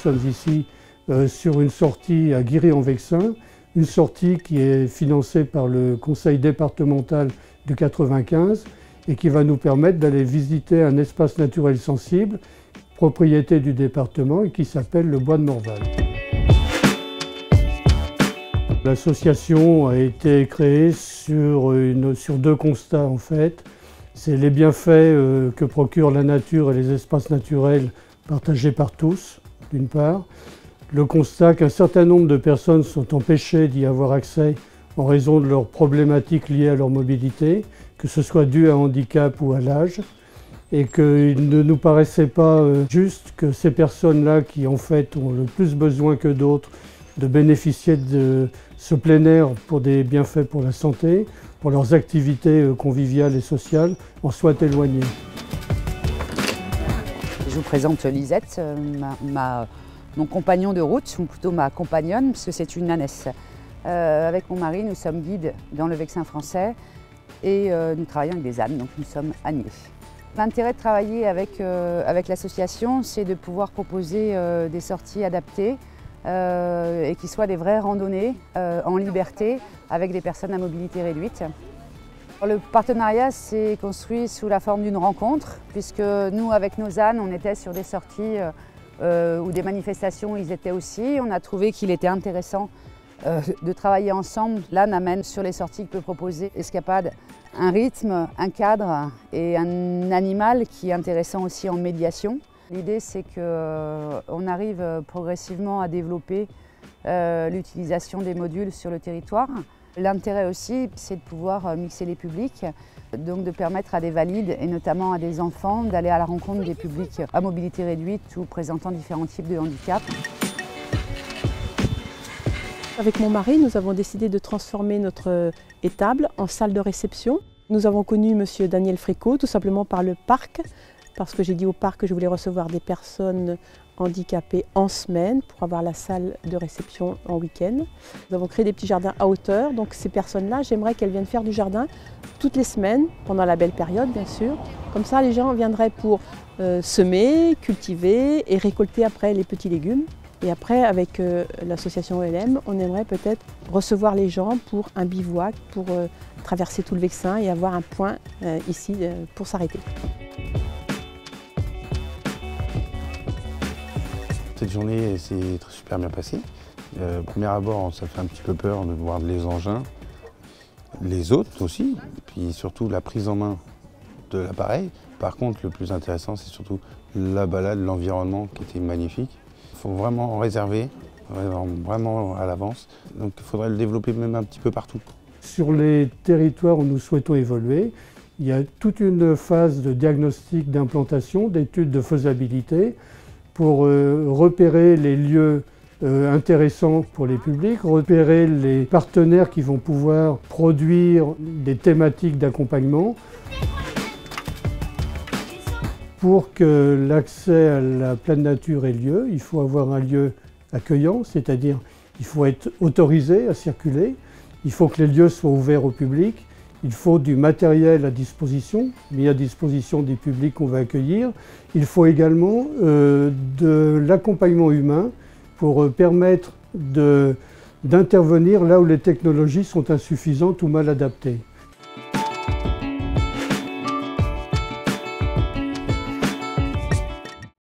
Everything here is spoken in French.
sommes ici sur une sortie à Guiry-en-Vexin, une sortie qui est financée par le conseil départemental du 95 et qui va nous permettre d'aller visiter un espace naturel sensible, propriété du département et qui s'appelle le Bois de Morval. L'association a été créée sur deux constats en fait. C'est les bienfaits que procure la nature et les espaces naturels partagés par tous, d'une part. Le constat qu'un certain nombre de personnes sont empêchées d'y avoir accès en raison de leurs problématiques liées à leur mobilité, que ce soit dû à un handicap ou à l'âge, et qu'il ne nous paraissait pas juste que ces personnes-là, qui en fait ont le plus besoin que d'autres de bénéficier de ce plein air pour des bienfaits pour la santé, pour leurs activités conviviales et sociales, en soient éloignées. Je vous présente Lisette, mon compagnon de route, ou plutôt ma compagnonne, parce que c'est une ânesse. Avec mon mari, nous sommes guides dans le Vexin français et nous travaillons avec des ânes, donc nous sommes âniers. L'intérêt de travailler avec l'association, c'est de pouvoir proposer des sorties adaptées et qui soient des vraies randonnées en liberté avec des personnes à mobilité réduite. Le partenariat s'est construit sous la forme d'une rencontre, puisque nous, avec nos ânes, on était sur des sorties ou des manifestations où ils étaient aussi. On a trouvé qu'il était intéressant de travailler ensemble. L'âne amène sur les sorties qu'il peut proposer Escapade un rythme, un cadre et un animal qui est intéressant aussi en médiation. L'idée, c'est qu'on arrive progressivement à développer l'utilisation des modules sur le territoire. L'intérêt aussi, c'est de pouvoir mixer les publics, donc de permettre à des valides et notamment à des enfants d'aller à la rencontre des publics à mobilité réduite ou présentant différents types de handicap. Avec mon mari, nous avons décidé de transformer notre étable en salle de réception. Nous avons connu M. Daniel Frécot tout simplement par le parc, parce que j'ai dit au parc que je voulais recevoir des personnes handicapées en semaine pour avoir la salle de réception en week-end. Nous avons créé des petits jardins à hauteur, donc ces personnes-là, j'aimerais qu'elles viennent faire du jardin toutes les semaines, pendant la belle période bien sûr. Comme ça, les gens viendraient pour semer, cultiver et récolter après les petits légumes. Et après, avec l'association OLM, on aimerait peut-être recevoir les gens pour un bivouac, pour traverser tout le Vexin et avoir un point ici pour s'arrêter. Cette journée s'est super bien passée. Premier abord, ça fait un petit peu peur de voir les engins, les hôtes aussi, puis surtout la prise en main de l'appareil. Par contre, le plus intéressant, c'est surtout la balade, l'environnement qui était magnifique. Il faut vraiment en réserver, vraiment à l'avance. Donc il faudrait le développer même un petit peu partout. Sur les territoires où nous souhaitons évoluer, il y a toute une phase de diagnostic d'implantation, d'études de faisabilité pour repérer les lieux intéressants pour les publics, repérer les partenaires qui vont pouvoir produire des thématiques d'accompagnement. Pour que l'accès à la pleine nature ait lieu, il faut avoir un lieu accueillant, c'est-à-dire il faut être autorisé à circuler, il faut que les lieux soient ouverts au public, il faut du matériel à disposition, mis à disposition des publics qu'on va accueillir. Il faut également de l'accompagnement humain pour permettre d'intervenir là où les technologies sont insuffisantes ou mal adaptées.